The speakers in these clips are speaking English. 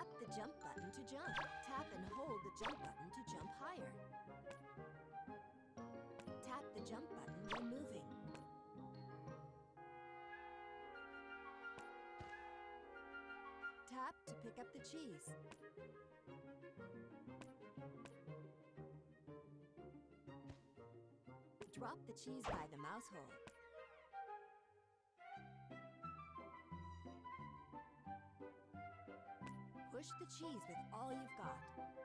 Tap the jump button to jump. Tap and hold the jump button to jump higher. Tap the jump button when moving. Tap to pick up the cheese. Drop the cheese by the mouse hole. Push the cheese with all you've got.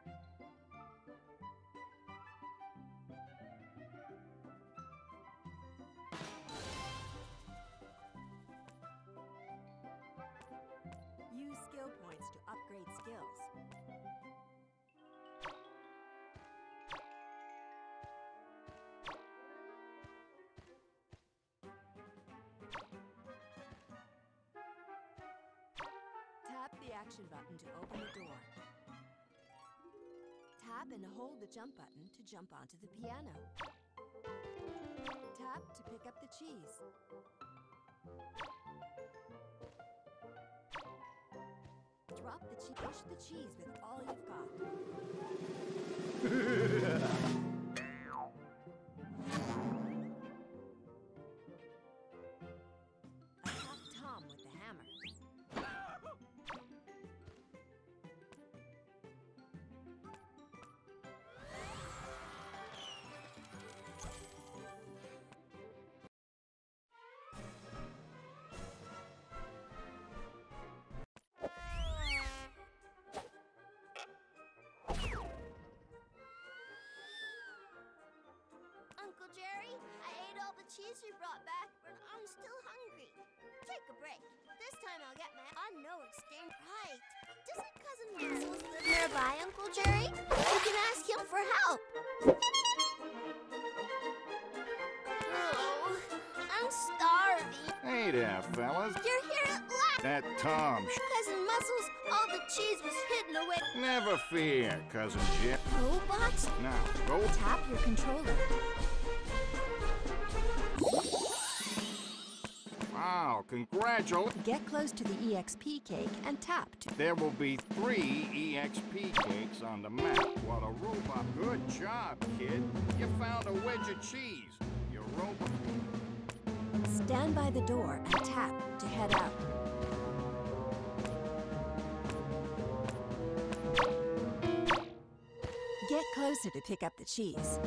Use skill points to upgrade skills. Tap the action button to open the door. Tap and hold the jump button to jump onto the piano. Tap to pick up the cheese. Drop the cheese. Push the cheese with all you've got. Attack Tom with the hammer. Uncle Jerry, I ate all the cheese you brought back, but I'm still hungry. Take a break. This time I'll get my... I know it's damn right. Doesn't Cousin Muscles live nearby, Uncle Jerry? You can ask him for help. Oh, I'm starving. Hey there, fellas. You're here at last. That Tom Cousin Muscles, all the cheese was hidden away. Never fear, Cousin Jim. Robots? Now, go. Tap your controller. Wow, congratulations. Get close to the EXP cake and tap to... There will be 3 EXP cakes on the map. What a robot. Good job, kid. You found a wedge of cheese. Your robot. Stand by the door and tap to head out. Get closer to pick up the cheese.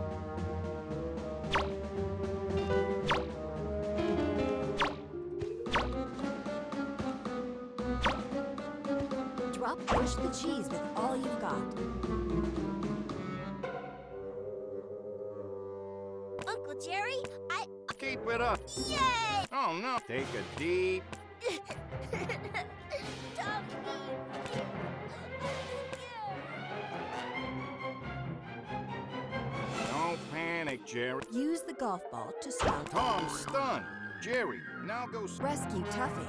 Push the cheese with all you've got. Uncle Jerry, Keep it up. Yay! Oh, no. Take a deep... Don't panic, Jerry. Use the golf ball to stop. Tom's stunned. Jerry, now go... Rescue Tuffy.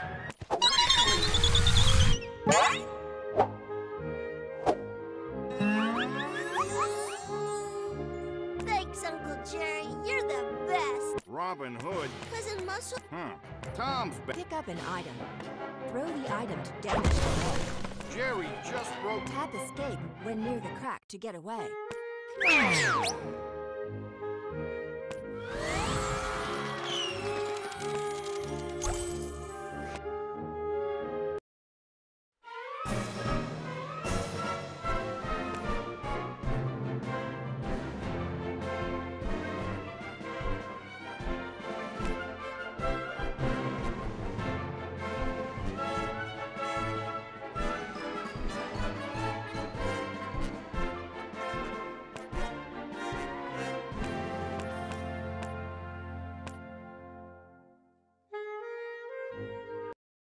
Thanks, Uncle Jerry. You're the best. Robin Hood. Cousin Muscle. Tom's back. Pick up an item. Throw the item to damage the wall. Jerry just broke... Tap escape when near the crack to get away.